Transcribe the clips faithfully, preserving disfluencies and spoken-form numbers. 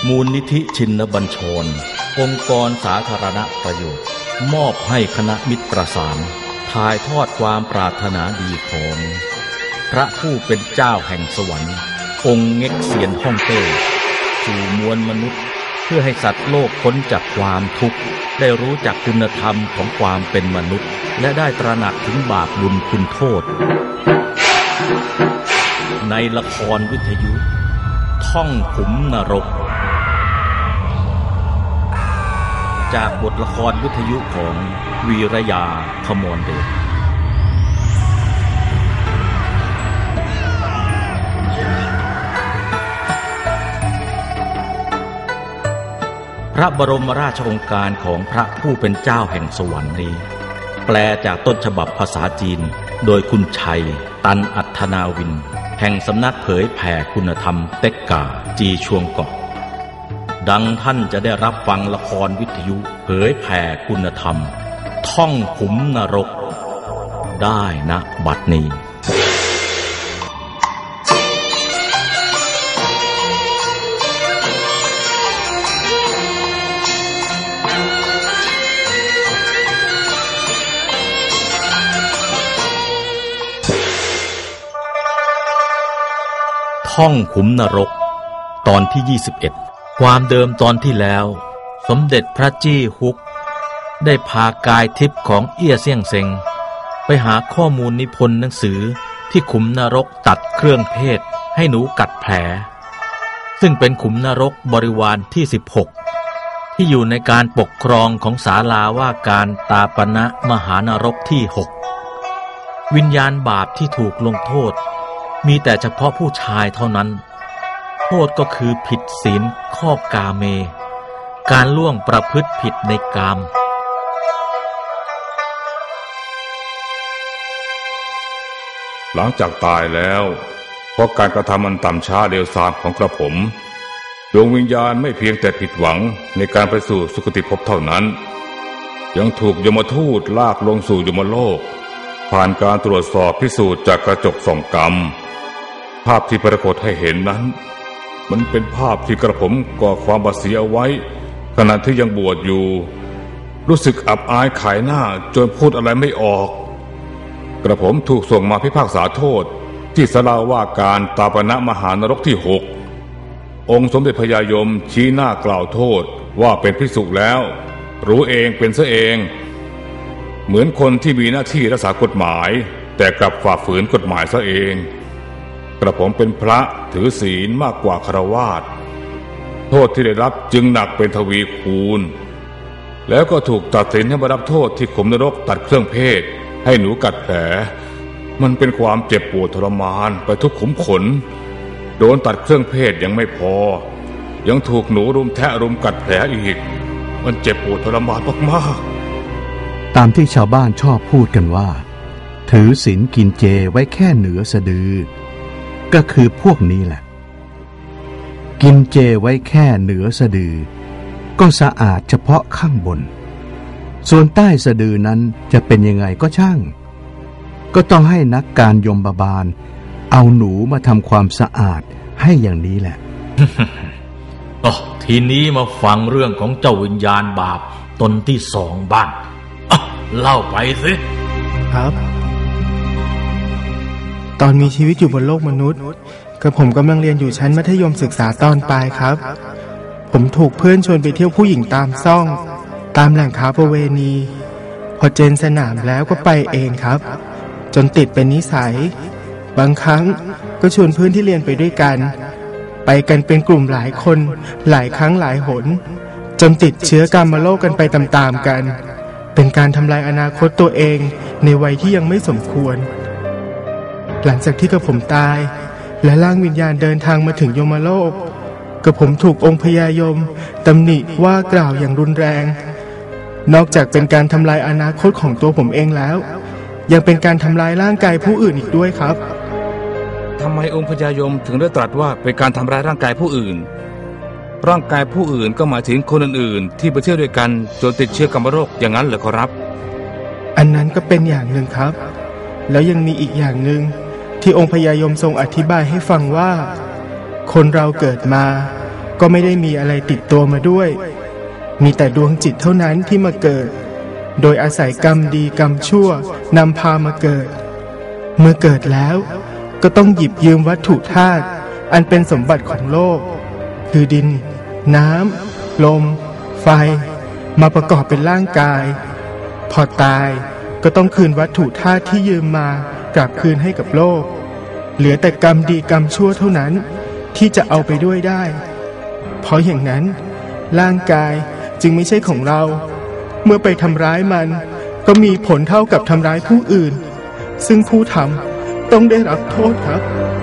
มูลนิธิชินบัญชรองค์กรสาธารณประโยชน์มอบให้คณะมิตรประสานถ่ายทอดความปรารถนาดีของพระผู้เป็นเจ้าแห่งสวรรค์องค์เง็กเซียนฮ่องเต้สู่มวลมนุษย์เพื่อให้สัตว์โลกพ้นจากความทุกข์ได้รู้จักคุณธรรมของความเป็นมนุษย์และได้ตระหนักถึงบาปบุญคุณโทษในละครวิทยุท่องขุมนรกจากบทละครวิทยุของวีรยาพมรเดชพระบรมราชโองการของพระผู้เป็นเจ้าแห่งสวรรค์นี้แปลจากต้นฉบับภาษาจีนโดยคุณชัยตันอัธนาวินแห่งสำนักเผยแผ่คุณธรรมเต็กกาจีชวงเกาะดังท่านจะได้รับฟังละครวิทยุเผยแผ่คุณธรรมท่องขุมนรกได้ณบัดนี้ท่องขุมนรกตอนที่ยี่สิบเอ็ดความเดิมตอนที่แล้วสมเด็จพระจี้ฮุกได้พากายทิพย์ของเอี้ยเซี่ยงเซ็งไปหาข้อมูลนิพนธ์หนังสือที่ขุมนรกตัดเครื่องเพศให้หนูกัดแผลซึ่งเป็นขุมนรกบริวารที่สิบหกที่อยู่ในการปกครองของศาลาว่าการตาปณะมหานรกที่หกวิญญาณบาปที่ถูกลงโทษมีแต่เฉพาะผู้ชายเท่านั้นโทษก็คือผิดศีลข้อกาเมการล่วงประพฤติผิดในกามหลังจากตายแล้วเพราะการกระทำอันต่ำช้าเลวทรามของกระผมดวงวิญญาณไม่เพียงแต่ผิดหวังในการไปสู่สุคติภพเท่านั้นยังถูกยมทูตลากลงสู่ยมโลกผ่านการตรวจสอบพิสูจน์จากกระจกส่องกรรมภาพที่ปรากฏให้เห็นนั้นมันเป็นภาพที่กระผมก่อความบาดเสียเอาไว้ขณะที่ยังบวชอยู่รู้สึกอับอายขายหน้าจนพูดอะไรไม่ออกกระผมถูกส่งมาพิพากษาโทษที่ศาลาว่าการตาปณะมหานรกที่หกองค์สมเด็จพญายมชี้หน้ากล่าวโทษว่าเป็นภิกษุแล้วรู้เองเป็นซะเองเหมือนคนที่มีหน้าที่รักษากฎหมายแต่กลับฝ่าฝืนกฎหมายซะเองกระผมเป็นพระถือศีลมากกว่าฆราวาสโทษที่ได้รับจึงหนักเป็นทวีคูณแล้วก็ถูกตัดสินให้มารับโทษที่ขุมนรกตัดเครื่องเพศให้หนูกัดแผลมันเป็นความเจ็บปวดทรมานไปทุกขุมขนโดนตัดเครื่องเพศยังไม่พอยังถูกหนูรุมแทะรุมกัดแผลอีกมันเจ็บปวดทรมานมากๆตามที่ชาวบ้านชอบพูดกันว่าถือศีลกินเจไว้แค่เหนือสะดือก็คือพวกนี้แหละกินเจไว้แค่เหนือสะดือก็สะอาดเฉพาะข้างบนส่วนใต้สะดือนั้นจะเป็นยังไงก็ช่างก็ต้องให้นักการยมบาลเอาหนูมาทำความสะอาดให้อย่างนี้แหละอ๋อทีนี้มาฟังเรื่องของเจ้าวิญญาณบาปตนที่สองบ้างอ่ะเล่าไปสิครับตอนมีชีวิตอยู่บนโลกมนุษย์กระผมกำลังเรียนอยู่ชั้นมัธยมศึกษาตอนปลายครับผมถูกเพื่อนชวนไปเที่ยวผู้หญิงตามซ่องตามแหล่งค้าประเวณีพอเจนสนามแล้วก็ไปเองครับจนติดเป็นนิสัยบางครั้งก็ชวนเพื่อนที่เรียนไปด้วยกันไปกันเป็นกลุ่มหลายคนหลายครั้งหลายหนจนติดเชื้อกามโลกกันไปตามๆกันเป็นการทำลายอนาคตตัวเองในวัยที่ยังไม่สมควรหลังจากที่กระผมตายและร่างวิญญาณเดินทางมาถึงยมโลกกระผมถูกองค์พญายมตำหนิว่ากล่าวอย่างรุนแรงนอกจากเป็นการทำลายอนาคตของตัวผมเองแล้วยังเป็นการทำลายร่างกายผู้อื่นอีกด้วยครับทำไมองค์พญายมถึงได้ตรัสว่าเป็นการทำลายร่างกายผู้อื่นร่างกายผู้อื่นก็หมายถึงคนอื่นๆที่ไปเที่ยวด้วยกันจนติดเชื้อกามโรคอย่างนั้นเหรอครับอันนั้นก็เป็นอย่างหนึ่งครับแล้วยังมีอีกอย่างหนึ่งที่องค์พญายมทรงอธิบายให้ฟังว่าคนเราเกิดมาก็ไม่ได้มีอะไรติดตัวมาด้วยมีแต่ดวงจิตเท่านั้นที่มาเกิดโดยอาศัยกรรมดีกรรมชั่วนำพามาเกิดเมื่อเกิดแล้วก็ต้องหยิบยืมวัตถุธาตุอันเป็นสมบัติของโลกคือดินน้ำลมไฟมาประกอบเป็นร่างกายพอตายก็ต้องคืนวัตถุธาตุที่ยืมมากลับคืนให้กับโลกเหลือแต่กรรมดีกรรมชั่วเท่านั้นที่จะเอาไปด้วยได้เพราะอย่างนั้นร่างกายจึงไม่ใช่ของเราเมื่อไปทำร้ายมันก็มีผลเท่ากับทำร้ายผู้อื่นซึ่งผู้ทำต้องได้รับโทษครับ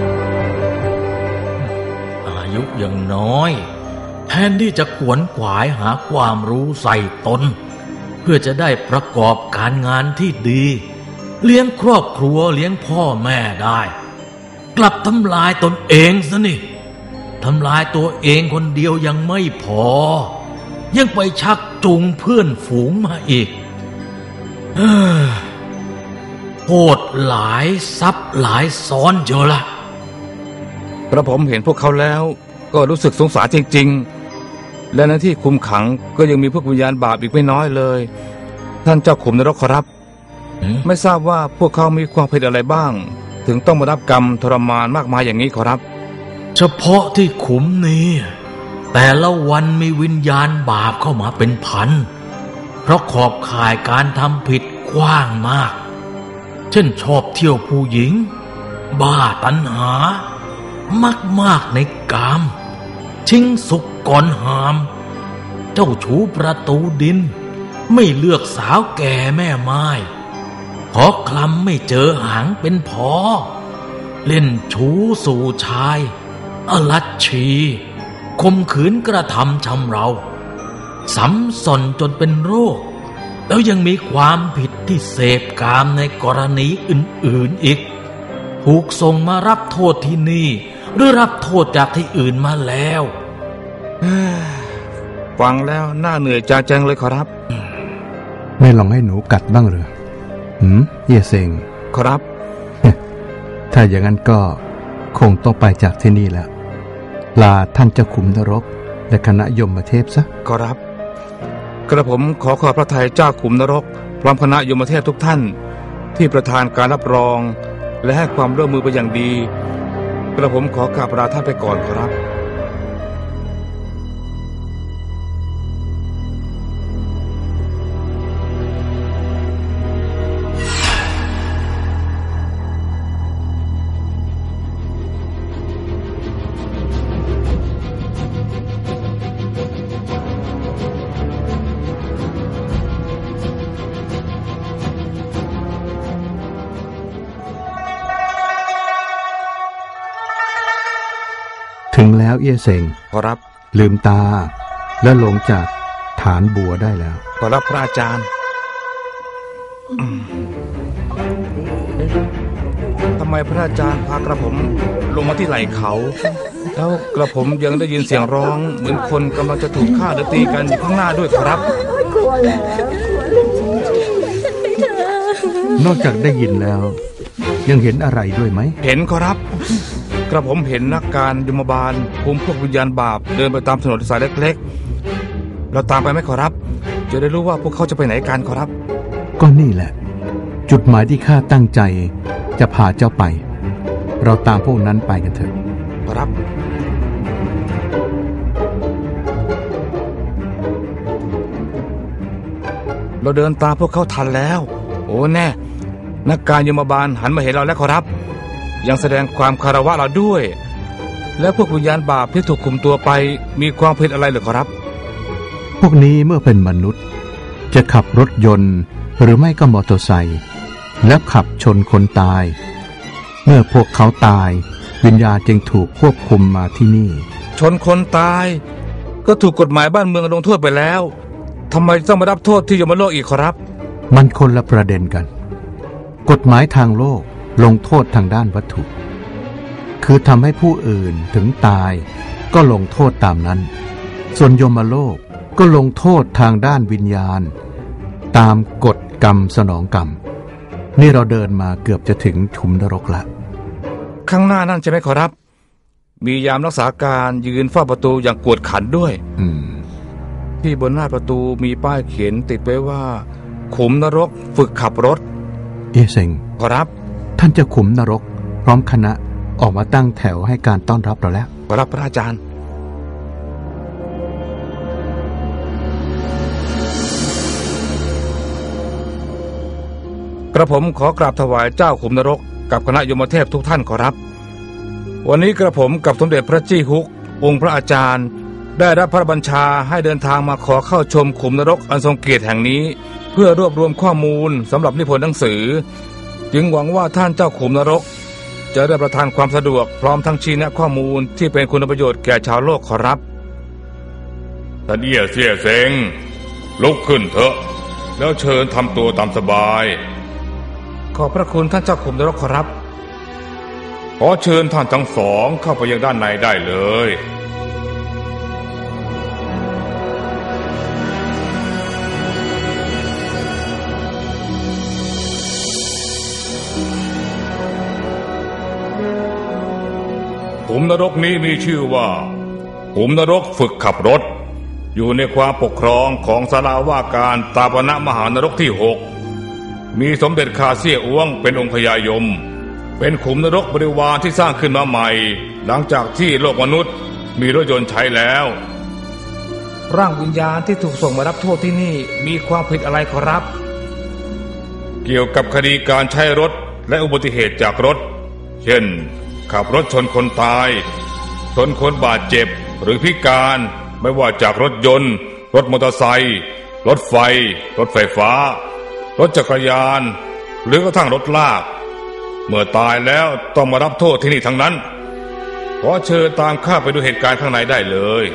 อายุยังน้อยแทนที่จะขวนขวายหาความรู้ใส่ตนเพื่อจะได้ประกอบการงานที่ดีเลี้ยงครอบครัวเลี้ยงพ่อแม่ได้กลับทำลายตนเองซะนี่ทำลายตัวเองคนเดียวยังไม่พอยังไปชักจูงเพื่อนฝูงมาอีกเฮ้อโหดหลายซับหลายซ้อนเจอละกระผมเห็นพวกเขาแล้วก็รู้สึกสงสารจริงๆและในที่คุมขังก็ยังมีพวกวิญญาณบาปอีกไม่น้อยเลยท่านเจ้าขุมนรกขอรับไม่ทราบว่าพวกเขามีความผิดอะไรบ้างถึงต้องมารับกรรมทรมานมากมายอย่างนี้ขอรับเฉพาะที่ขุมนี้แต่ละวันมีวิญญาณบาปเข้ามาเป็นพันเพราะขอบข่ายการทำผิดกว้างมากเช่นชอบเที่ยวผู้หญิงบ้าตัณหามากมากในกามชิงสุกก่อนหามเจ้าชู้ประตูดินไม่เลือกสาวแก่แม่ไม้ขอคลำไม่เจอหางเป็นพอเล่นชู้สู่ชายอลัชชีข่มขืนกระทำชำเราสัมสนจนเป็นโรคแล้วยังมีความผิดที่เสพกามในกรณีอื่นๆอีกถูกส่งมารับโทษที่นี่หรือรับโทษจากที่อื่นมาแล้วฟังแล้วน่าเหนื่อยใจจังเลยขอรับไม่ลองให้หนูกัดบ้างเหรอหืมเย่เซ็งขอรับถ้าอย่างนั้นก็คงต้องไปจากที่นี่แล้วลาท่านเจ้าขุมนรกและคณะยมเทพซะขอรับกระผมขอขอบพระทัยเจ้าขุมนรกพร้อมคณะยมเทพทุกท่านที่ประทานการรับรองและให้ความร่วมมือไปอย่างดีกระผมขอกราบลาท่านไปก่อนขอรับถึงแล้วเอี้ยเซ็งขอรับลืมตาและลงจากฐานบัวได้แล้วขอรับพระอาจารย์ทำไมพระอาจารย์พากระผมลงมาที่ไหล่เขาแล้วกระผมยังได้ยินเสียงร้องเหมือนคนกำลังจะถูกฆ่าหรือตีกันอยู่ข้างหน้าด้วยครับนอกจากได้ยินแล้วยังเห็นอะไรด้วยไหมเห็นครับกระผมเห็นนักการยมบาลคุมพวกวิญญาณบาปเดินไปตามถนนสายเล็กๆเราตามไปไหมขอรับจะได้รู้ว่าพวกเขาจะไปไหนกันขอรับก็นี่แหละจุดหมายที่ข้าตั้งใจจะพาเจ้าไปเราตามพวกนั้นไปกันเถอะขอรับเราเดินตามพวกเขาทันแล้วโอ้แน่นักการยมบาลหันมาเห็นเราแล้วขอรับยังแสดงความคารวะเราด้วยแล้วพวกวิญญาณบาปที่ถูกคุมตัวไปมีความผิดอะไรหรือขอรับพวกนี้เมื่อเป็นมนุษย์จะขับรถยนต์หรือไม่ก็มอเตอร์ไซค์แล้วขับชนคนตายเมื่อพวกเขาตายวิญญาณจึงถูกควบคุมมาที่นี่ชนคนตายก็ถูกกฎหมายบ้านเมืองลงโทษไปแล้วทำไมต้องมารับโทษที่ยมโลกอีกขอรับมันคนละประเด็นกันกฎหมายทางโลกลงโทษทางด้านวัตถุคือทำให้ผู้อื่นถึงตายก็ลงโทษตามนั้นส่วนยมโลกก็ลงโทษทางด้านวิญญาณตามกฎกรรมสนองกรรมนี่เราเดินมาเกือบจะถึงขุมนรกละข้างหน้านั่นใช่ไหมขอรับมียามรักษาการยืนเฝ้าประตูอย่างกวดขันด้วยอืมที่บนหน้าประตูมีป้ายเขียนติดไว้ว่าขุมนรกฝึกขับรถเอยเซ็งขอรับท่านเจ้าขุมนรกพร้อมคณะออกมาตั้งแถวให้การต้อนรับเราแล้วขอรับพระอาจารย์กระผมขอกราบถวายเจ้าขุมนรกกับคณะยมเทพทุกท่านขอรับวันนี้กระผมกับสมเด็จพระจี้ฮุกองค์พระอาจารย์ได้รับพระบัญชาให้เดินทางมาขอเข้าชมขุมนรกอันทรงเกียรติแห่งนี้เพื่อรวบรวมข้อมูลสำหรับนิพนธ์หนังสือจึงหวังว่าท่านเจ้าขุมนรกจะได้ประทานความสะดวกพร้อมทั้งชี้แนะข้อมูลที่เป็นคุณประโยชน์แก่ชาวโลกขอรับท่านเอี้ยเสี่ยเซ็งลุกขึ้นเถอะแล้วเชิญทำตัวตามสบายขอบพระคุณท่านเจ้าขุมนรกขอรับขอเชิญท่านทั้งสองเข้าไปยังด้านในได้เลยขุมนรกนี้มีชื่อว่าขุมนรกฝึกขับรถอยู่ในความปกครองของศาลาว่าการตาปณะมหานรกที่หกมีสมเด็จข้าเสี่ยอ้วงเป็นองค์พญายมเป็นขุมนรกบริวารที่สร้างขึ้นมาใหม่หลังจากที่โลกมนุษย์มีรถยนต์ใช้แล้วร่างวิญญาณที่ถูกส่งมารับโทษที่นี่มีความผิดอะไรขอรับเกี่ยวกับคดีการใช้รถและอุบัติเหตุจากรถเช่นขับรถชนคนตายชนคนบาดเจ็บหรือพิการไม่ว่าจากรถยนต์รถมอเตอร์ไซค์รถไฟรถไฟฟ้ารถจักรยานหรือกระทั่งรถลากเมื่อตายแล้วต้องมารับโทษที่นี่ทั้งนั้นขอเชิญตามข้าไปดูเหตุการณ์ข้างในได้เลย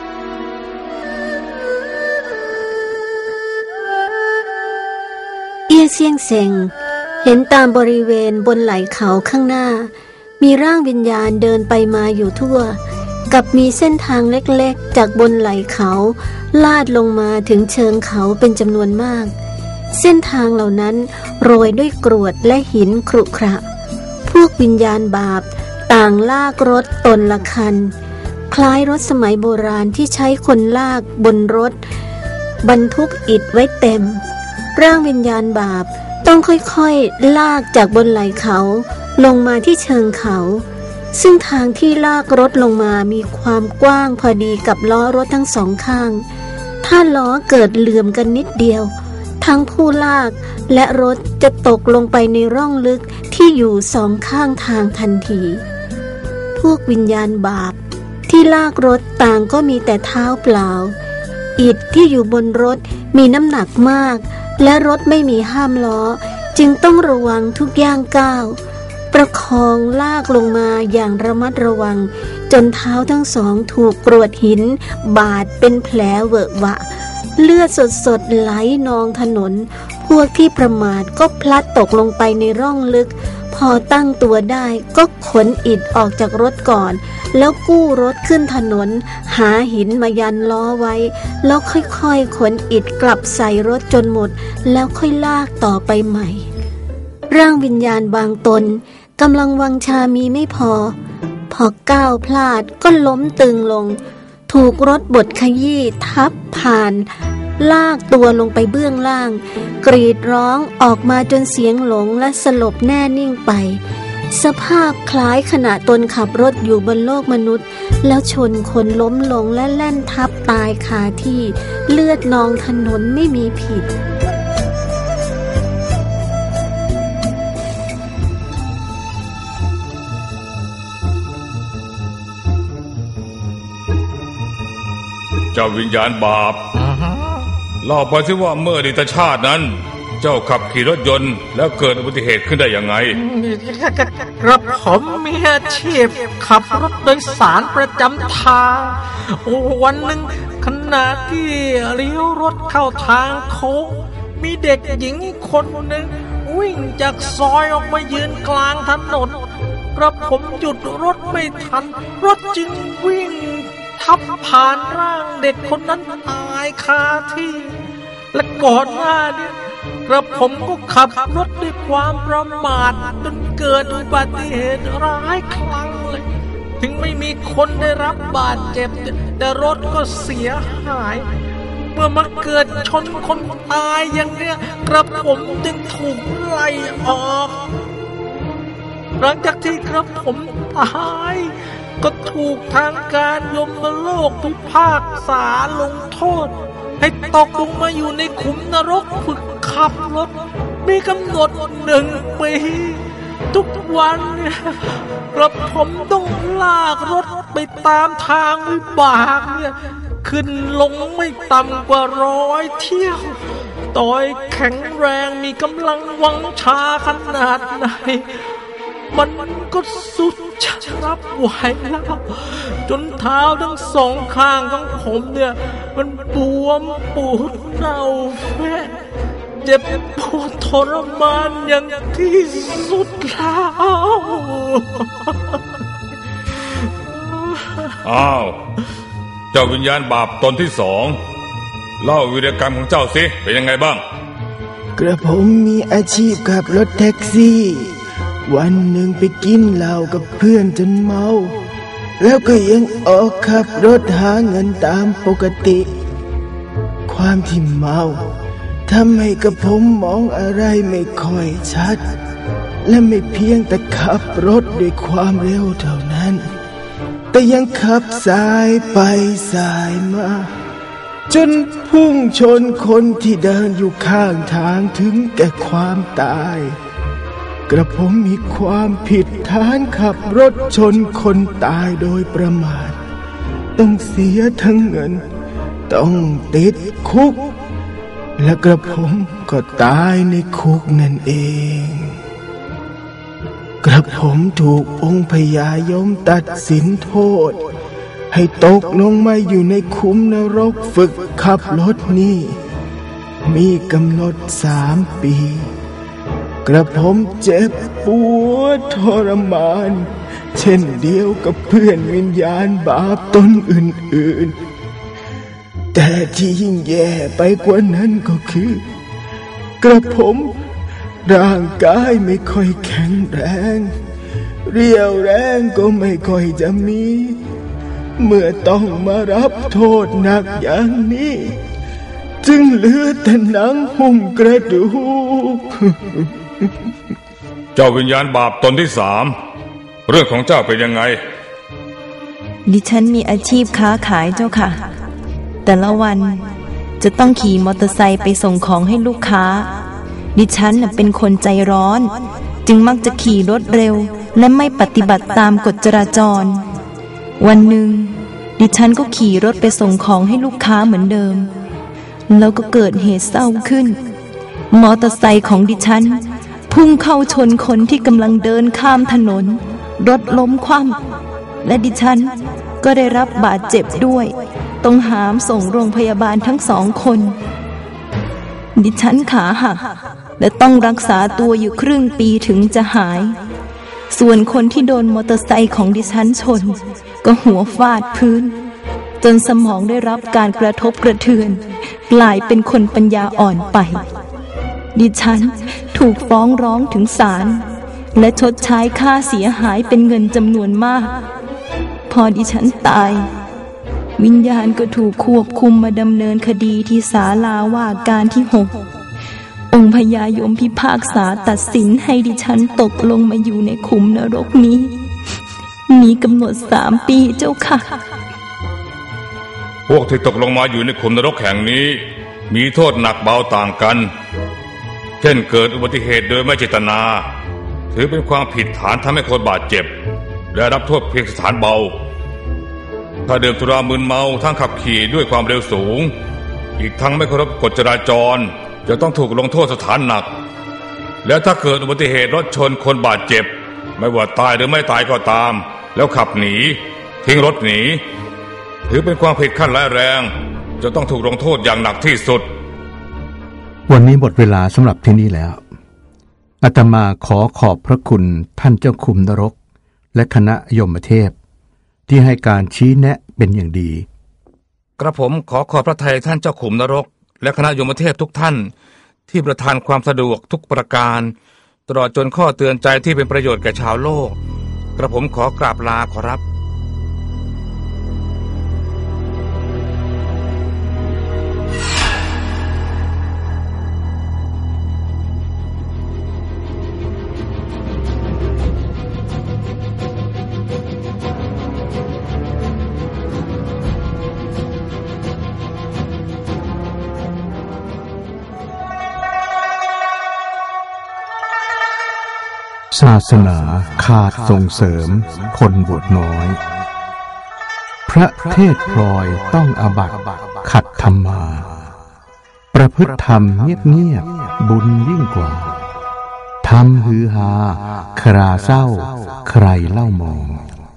เอี้ยเซี่ยงเซ็งเห็นตามบริเวณบนไหล่เขาข้างหน้ามีร่างวิญญาณเดินไปมาอยู่ทั่วกับมีเส้นทางเล็กๆจากบนไหล่เขาลาดลงมาถึงเชิงเขาเป็นจำนวนมากเส้นทางเหล่านั้นโรยด้วยกรวดและหินขรุขระพวกวิญญาณบาปต่างลากรถตนละคันคล้ายรถสมัยโบราณที่ใช้คนลากบนรถบรรทุกอิฐไว้เต็มร่างวิญญาณบาปต้องค่อยๆลากจากบนไหล่เขาลงมาที่เชิงเขาซึ่งทางที่ลากรถลงมามีความกว้างพอดีกับล้อรถทั้งสองข้างถ้าล้อเกิดเหลื่อมกันนิดเดียวทั้งผู้ลากและรถจะตกลงไปในร่องลึกที่อยู่สองข้างทางทันทีพวกวิญญาณบาปที่ลากรถต่างก็มีแต่เท้าเปล่าอิฐที่อยู่บนรถมีน้ำหนักมากและรถไม่มีห้ามล้อจึงต้องระวังทุกย่างก้าวประคองลากลงมาอย่างระมัดระวังจนเท้าทั้งสองถูกกรวดหินบาดเป็นแผลเวอะหวะเลือดสดๆไหลนองถนนพวกที่ประมาทก็พลัดตกลงไปในร่องลึกพอตั้งตัวได้ก็ขนอิฐออกจากรถก่อนแล้วกู้รถขึ้นถนนหาหินมายันล้อไว้แล้วค่อยๆขนอิฐกลับใส่รถจนหมดแล้วค่อยลากต่อไปใหม่ร่างวิญญาณบางตนกำลังวังชามีไม่พอพอก้าวพลาดก็ล้มตึงลงถูกรถบดขยี้ทับผ่านลากตัวลงไปเบื้องล่างกรีดร้องออกมาจนเสียงหลงและสลบแน่นิ่งไปสภาพคล้ายขณะตนขับรถอยู่บนโลกมนุษย์แล้วชนคนล้มลงและแล่นทับตายคาที่เลือดนองถนนไม่มีผิดเจ้าวิญญาณบาปเล่าไปสิว่าเมื่ออดีตชาตินั้นเจ้าขับขี่รถยนต์แล้วเกิดอุบัติเหตุขึ้นได้ยังไงกระผมมีอาชีพขับรถโดยสารประจำทางวันหนึ่งขณะที่เลี้ยวรถเข้าทางโค้งมีเด็กหญิงคนหนึ่งวิ่งจากซอยออกมายืนกลางถนนกระผมหยุดรถไม่ทันรถจึงวิ่งทับผ่านร่างเด็กคนนั้นตายคาที่และก่อนหน้านี้กระผมก็ขับรถด้วยความประมาทจนเกิดอุบัติเหตุร้ายครั้งเลยถึงไม่มีคนได้รับบาดเจ็บแต่รถก็เสียหายเมื่อมาเกิดชนคนตายอย่างเนี้ยกระผมจึงถูกไล่ออกหลังจากที่กระผมตายก็ถูกทางการยมโลกพิพากษาลงโทษให้ตกลงมาอยู่ในขุมนรกฝึกขับรถมีกำหนดหนึ่งปีทุกวันเนี่ยกระผมต้องลากรถไปตามทางวิบากเนี่ยขึ้นลงไม่ต่ำกว่าร้อยเที่ยวต่อยแข็งแรงมีกำลังวังชาขนาดไหนมันก็สุดจะรับไหวแล้วจนเท้าทั้งสองข้างของผมเนี่ยมันบวมปูดเน่าแฝงเจ็บปวดทรมานอย่างที่สุดแล้วอ้าวเจ้าวิญญาณบาปตนที่สองเล่าวีรกรรมของเจ้าสิเป็นยังไงบ้างกระผมมีอาชีพขับรถแท็กซี่วันหนึ่งไปกินเหล้ากับเพื่อนจนเมาแล้วก็ยังออกขับรถหาเงินตามปกติความที่เมาทำให้กระผมมองอะไรไม่ค่อยชัดและไม่เพียงแต่ขับรถด้วยความเร็วเท่านั้นแต่ยังขับสายไปสายมาจนพุ่งชนคนที่เดินอยู่ข้างทางถึงแก่ความตายกระผมมีความผิดฐานขับรถชนคนตายโดยประมาทต้องเสียทั้งเงินต้องติดคุกและกระผมก็ตายในคุกนั่นเองกระผมถูกองค์พญายมตัดสินโทษให้ตกลงมาอยู่ในขุมนรกฝึกขับรถนี้มีกำหนดสามปีกระผมเจ็บปวดทรมานเช่นเดียวกับเพื่อนวิญญาณบาปตนอื่นๆแต่ที่ยิ่งแย่ไปกว่านั้นก็คือกระผมร่างกายไม่ค่อยแข็งแรงเรี่ยวแรงก็ไม่ค่อยจะมีเมื่อต้องมารับโทษหนักอย่างนี้จึงเหลือแต่หนังหุ้มกระดูกเจ้าวิญญาณบาปตนที่สามเรื่องของเจ้าเป็นยังไงดิฉันมีอาชีพค้าขายเจ้าค่ะแต่ละวันจะต้องขี่มอเตอร์ไซค์ไปส่งของให้ลูกค้าดิฉันเป็นคนใจร้อนจึงมักจะขี่รถเร็วและไม่ปฏิบัติตามกฎจราจรวันหนึ่งดิฉันก็ขี่รถไปส่งของให้ลูกค้าเหมือนเดิมแล้วก็เกิดเหตุเศร้าขึ้นมอเตอร์ไซค์ของดิฉันพุ่งเข้าชนคนที่กำลังเดินข้ามถนนรถล้มคว่ำและดิฉันก็ได้รับบาดเจ็บด้วยต้องหามส่งโรงพยาบาลทั้งสองคนดิฉันขาหักและต้องรักษาตัวอยู่ครึ่งปีถึงจะหายส่วนคนที่โดนมอเตอร์ไซค์ของดิฉันชนก็หัวฟาดพื้นจนสมองได้รับการกระทบกระเทือนกลายเป็นคนปัญญาอ่อนไปดิฉันถูกฟ้องร้องถึงศาลและชดใช้ค่าเสียหายเป็นเงินจำนวนมากพอดิฉันตายวิญญาณก็ถูกควบคุมมาดำเนินคดีที่ศาลาว่าการที่หกองค์พญายมพิพากษาตัดสินให้ดิฉันตกลงมาอยู่ในขุมนรกนี้มีกำหนดสามปีเจ้าค่ะพวกที่ตกลงมาอยู่ในขุมนรกแห่งนี้มีโทษหนักเบาต่างกันเช่นเกิดอุบัติเหตุโดยไม่เจตนาถือเป็นความผิดฐานทำให้คนบาดเจ็บและรับโทษเพียงสถานเบาถ้าดื่มสุรามึนเมาทั้งขับขี่ด้วยความเร็วสูงอีกทั้งไม่เคารพกฎจราจรจะต้องถูกลงโทษสถานหนักและถ้าเกิดอุบัติเหตุรถชนคนบาดเจ็บไม่ว่าตายหรือไม่ตายก็ตามแล้วขับหนีทิ้งรถหนีถือเป็นความผิดขั้นร้ายแรงจะต้องถูกลงโทษอย่างหนักที่สุดวันนี้หมดเวลาสำหรับที่นี่แล้วอาตมาขอขอบพระคุณท่านเจ้าขุมนรกและคณะยมเทพที่ให้การชี้แนะเป็นอย่างดีกระผมขอขอบพระทัยท่านเจ้าขุมนรกและคณะยมเทพทุกท่านที่ประทานความสะดวกทุกประการตลอดจนข้อเตือนใจที่เป็นประโยชน์แก่ชาวโลกกระผมขอกราบลาขอรับศาสนาขาดส่งเสริมคนบวชน้อยพระเทศพลอยต้องอาบัติขัดธรรมาประพฤติธรรมเงียบๆบุญยิ่งกว่าทำฮือฮาคราเศร้าใครเล่ามอง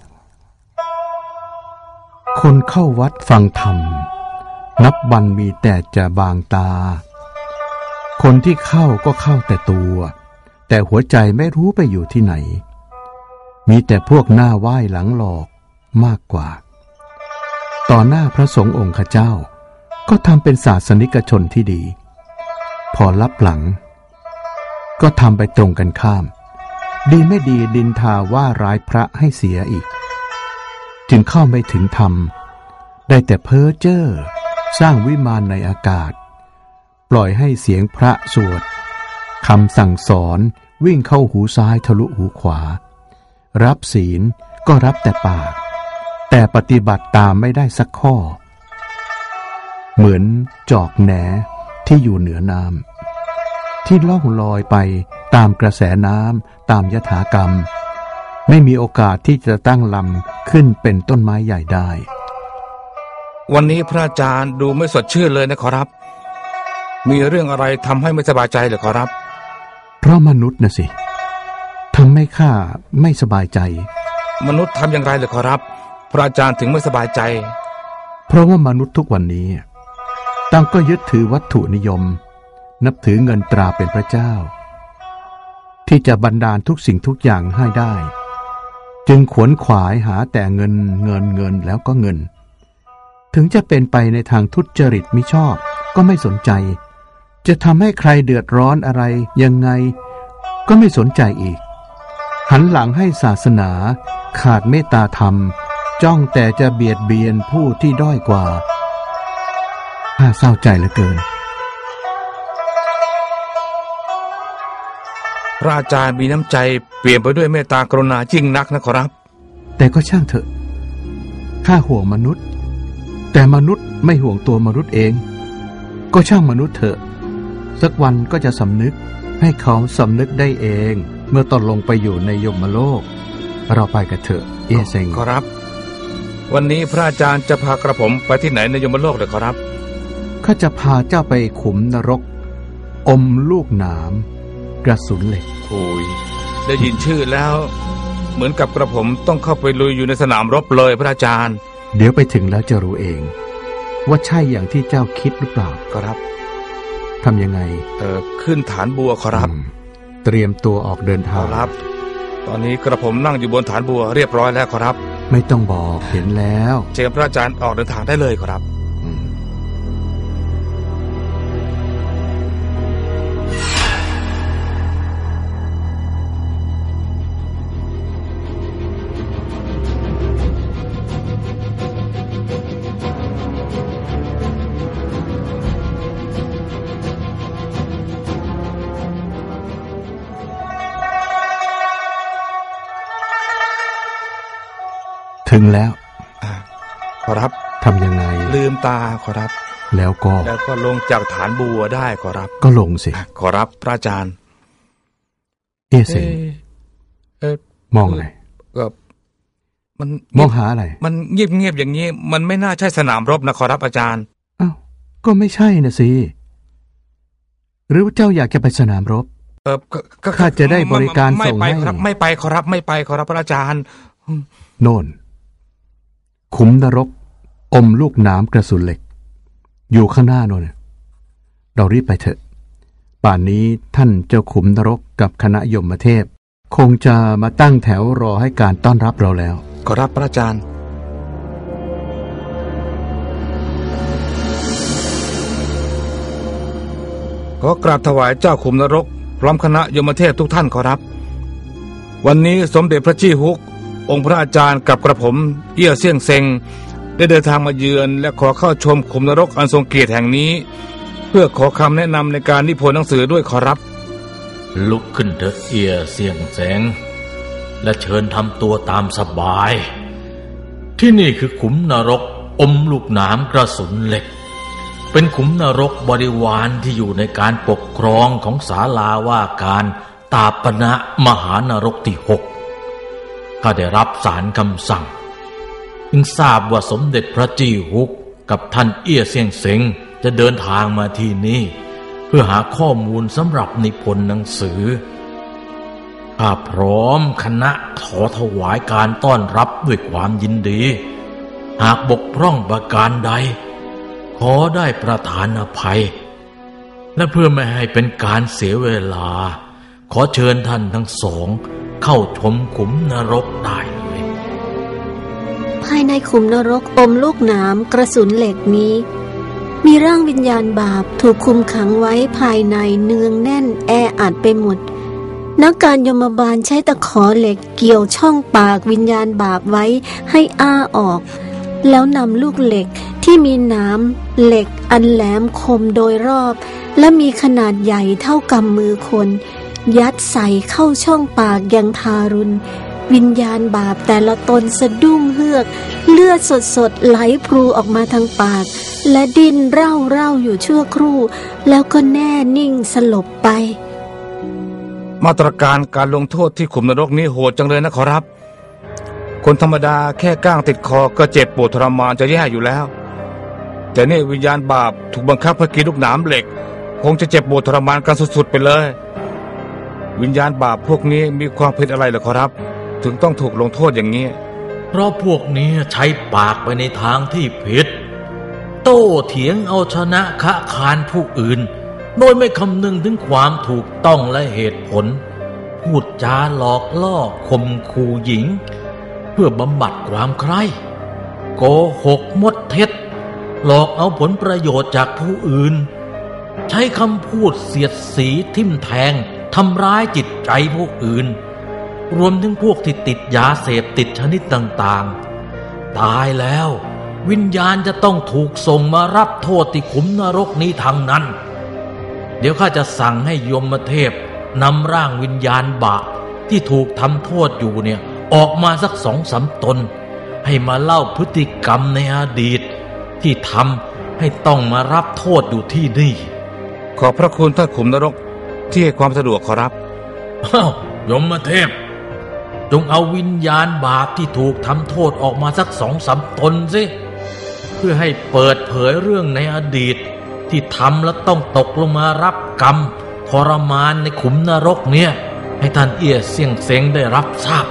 คนเข้าวัดฟังธรรมนับวันมีแต่จะบางตาคนที่เข้าก็เข้าแต่ตัวแต่หัวใจไม่รู้ไปอยู่ที่ไหนมีแต่พวกหน้าไหว้หลังหลอกมากกว่าต่อหน้าพระสงฆ์องค์ข้าเจ้าก็ทำเป็นศาสนิกชนที่ดีพอลับหลังก็ทำไปตรงกันข้ามดีไม่ดีดินทาว่าร้ายพระให้เสียอีกจึงเข้าไม่ถึงธรรมได้แต่เพ้อเจ้อสร้างวิมานในอากาศปล่อยให้เสียงพระสวดคำสั่งสอนวิ่งเข้าหูซ้ายทะลุหูขวารับศีลก็รับแต่ปากแต่ปฏิบัติตามไม่ได้สักข้อเหมือนจอกแหนที่อยู่เหนือน้ำที่ล่องลอยไปตามกระแสน้ำตามยถากรรมไม่มีโอกาสที่จะตั้งลำขึ้นเป็นต้นไม้ใหญ่ได้วันนี้พระอาจารย์ดูไม่สดชื่นเลยนะขอรับมีเรื่องอะไรทำให้ไม่สบายใจเหรอขอรับเพราะมนุษย์นะสิทำให้ข้าไม่สบายใจมนุษย์ทำอย่างไรเหรอขอรับพระอาจารย์ถึงไม่สบายใจเพราะว่ามนุษย์ทุกวันนี้ต่างก็ยึดถือวัตถุนิยมนับถือเงินตราเป็นพระเจ้าที่จะบันดาลทุกสิ่งทุกอย่างให้ได้จึงขวนขวายหาแต่เงินเงินเงินแล้วก็เงินถึงจะเป็นไปในทางทุจริตมิชอบก็ไม่สนใจจะทำให้ใครเดือดร้อนอะไรยังไงก็ไม่สนใจอีกหันหลังให้ศาสนาขาดเมตตาธรรมจ้องแต่จะเบียดเบียนผู้ที่ด้อยกว่าน่าเศร้าใจเหลือเกินพระอาจารย์มีน้ำใจเปลี่ยนไปด้วยเมตตากรุณายิ่งนักนะขอรับแต่ก็ช่างเถอะข้าห่วงมนุษย์แต่มนุษย์ไม่ห่วงตัวมนุษย์เองก็ช่างมนุษย์เถอะสักวันก็จะสำนึกให้เขาสำนึกได้เองเมื่อตอนลงไปอยู่ในยมโลกเราไปกันเถอะเอเซงขอรับวันนี้พระอาจารย์จะพากระผมไปที่ไหนในยมโลกเลยขอรับข้าจะพาเจ้าไปขุมนรกอมลูกหนามกระสุนเหล็กโอ้ยได้ยินชื่อแล้วเหมือนกับกระผมต้องเข้าไปลุยอยู่ในสนามรบเลยพระอาจารย์เดี๋ยวไปถึงแล้วจะรู้เองว่าใช่อย่างที่เจ้าคิดหรือเปล่าขอรับทำยังไงเออขึ้นฐานบัวขอรับเตรียมตัวออกเดินทางขอรับตอนนี้กระผมนั่งอยู่บนฐานบัวเรียบร้อยแล้วขอรับไม่ต้องบอกเห็นแล้วเชิญพระอาจารย์ออกเดินทางได้เลยขอรับถึงแล้วขอรับทำยังไงลืมตาขอรับแล้วก็แล้วก็ลงจากฐานบัวได้ขอรับก็ลงสิขอรับพระอาจารย์เอเซงมองอะไรก็มันมองหาอะไรมันเงียบเงียบอย่างนี้มันไม่น่าใช่สนามรบนะขอรับอาจารย์อ้าวก็ไม่ใช่นะสิหรือเจ้าอยากจะไปสนามรบเออข้าจะได้บริการส่งให้ไม่ไปขอรับไม่ไปขอรับพระอาจารย์โน่นขุมนรกอมลูกน้ำกระสุนเหล็กอยู่ข้างหน้าโน่นเรารีบไปเถอะป่านนี้ท่านเจ้าขุมนรกกับคณะยมเทพคงจะมาตั้งแถวรอให้การต้อนรับเราแล้วขอรับพระอาจารย์ขอกราบถวายเจ้าขุมนรกพร้อมคณะยมเทพทุกท่านขอรับวันนี้สมเด็จพระจี้ฮุกองค์พระอาจารย์กับกระผมเอี้ยเซี่ยงเซ็งได้เดินทางมาเยือนและขอเข้าชมขุมนรกอันทรงเกียรติแห่งนี้เพื่อขอคำแนะนำในการนิพนธ์หนังสือด้วยขอรับลุกขึ้นเถิดเอี้ยเซี่ยงเซ็งและเชิญทำตัวตามสบายที่นี่คือขุมนรกอมลูกหนามกระสุนเหล็กเป็นขุมนรกบริวารที่อยู่ในการปกครองของศาลาว่าการตาปณะมหานรกที่หกข้าได้รับสารคำสั่งจึงทราบว่าสมเด็จพระจี้ฮุกกับท่านเอี้ยเซียงเซ็งจะเดินทางมาที่นี่เพื่อหาข้อมูลสำหรับนิพนธ์หนังสือข้าพร้อมคณะขอถวายการต้อนรับด้วยความยินดีหากบกพร่องประการใดขอได้ประทานอภัยและเพื่อไม่ให้เป็นการเสียเวลาขอเชิญท่านทั้งสองเข้าชมขุมนรกได้เลยภายในขุมนรกอมลูกหนามกระสุนเหล็กนี้มีร่างวิญญาณบาปถูกคุมขังไว้ภายในเนืองแน่นแออัดไปหมดนักการยมบาลใช้ตะขอเหล็กเกี่ยวช่องปากวิญญาณบาปไว้ให้อ้าออกแล้วนำลูกเหล็กที่มีหนามเหล็กอันแหลมคมโดยรอบและมีขนาดใหญ่เท่ากำมือคนยัดใส่เข้าช่องปากอย่างทารุณวิญญาณบาปแต่ละตนสะดุ้งเฮือกเลือดสดๆไหลพรูออกมาทางปากและดิ้นเร่าเร่าอยู่ชั่วครู่แล้วก็แน่นิ่งสลบไปมาตรการการลงโทษที่ขุมนรกนี้โหดจังเลยนะขอรับคนธรรมดาแค่ก้างติดคอก็เจ็บปวดทรมานจะแย่อยู่แล้วแต่นี่วิญญาณบาปถูกบังคับให้กินลูกหนามเหล็กคงจะเจ็บปวดทรมานกันสุดๆไปเลยวิญญาณบาปพวกนี้มีความผิดอะไรเหรอขอรับถึงต้องถูกลงโทษอย่างนี้เพราะพวกนี้ใช้ปากไปในทางที่ผิดโต้เถียงเอาชนะคะคานผู้อื่นโดยไม่คำนึงถึงความถูกต้องและเหตุผลพูดจาหลอกล่อข่มขู่หญิงเพื่อบำบัดความใคร่โกหกมดเท็จหลอกเอาผลประโยชน์จากผู้อื่นใช้คำพูดเสียดสีทิ่มแทงทำร้ายจิตใจผู้อื่นรวมถึงพวกที่ติดยาเสพติดชนิดต่างๆตายแล้ววิญญาณจะต้องถูกส่งมารับโทษที่ขุมนรกนี้ทางนั้นเดี๋ยวข้าจะสั่งให้ยมเทพนำร่างวิญญาณบาปที่ถูกทำโทษอยู่เนี่ยออกมาสักสองสามตนให้มาเล่าพฤติกรรมในอดีตที่ทำให้ต้องมารับโทษอยู่ที่นี่ขอบพระคุณท่านขุมนรกที่ให้ความสะดวกขอรับอ้าวยมเทพจงเอาวิญญาณบาปที่ถูกทำโทษออกมาสักสองสามตนสิเพื่อให้เปิดเผยเรื่องในอดีตที่ทำแล้วต้องตกลงมารับกรรมทรมานในขุมนรกเนี่ยให้ท่านเอี้ยเซี่ยงเซ็งได้รับทราบ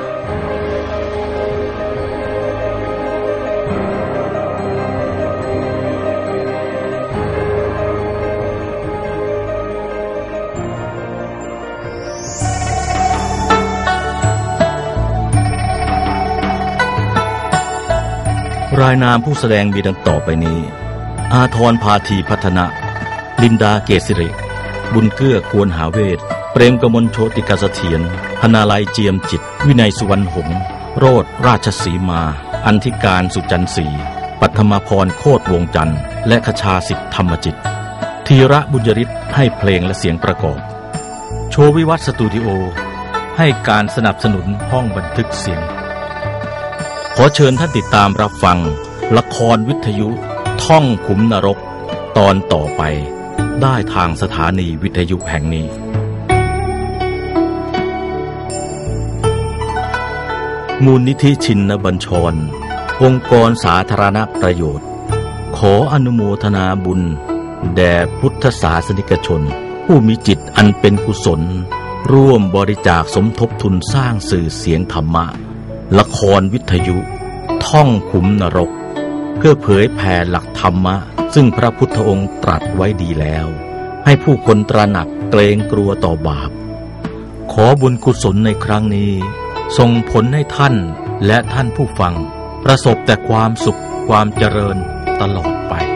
รายนามผู้แสดงมีดังต่อไปนี้อาทรพาธีพัฒนะลินดาเกษิริบุญเกื้อควรหาเวทเปรมกมลโชติกาเสถียรพนาลัยเจียมจิตวินัยสุวรรณหงษ์โรธราชสีมาอันธิการสุจันทร์ศรีปัทมาพรโคตรวงจันทร์และคชาสิทธิธรรมจิตธีระบุญยริศให้เพลงและเสียงประกอบโชวิวัฒน์สตูดิโอให้การสนับสนุนห้องบันทึกเสียงขอเชิญท่านติดตามรับฟังละครวิทยุท่องขุมนรกตอนต่อไปได้ทางสถานีวิทยุแห่งนี้มูลนิธิชินบัญชรองค์กรสาธารณประโยชน์ขออนุโมทนาบุญแด่พุทธศาสนิกชนผู้มีจิตอันเป็นกุศลร่วมบริจาคสมทบทุนสร้างสื่อเสียงธรรมะละครวิทยุท่องขุมนรกเพื่อเผยแผ่หลักธรรมะซึ่งพระพุทธองค์ตรัสไว้ดีแล้วให้ผู้คนตระหนักเกรงกลัวต่อบาปขอบุญกุศลในครั้งนี้ส่งผลให้ท่านและท่านผู้ฟังประสบแต่ความสุขความเจริญตลอดไป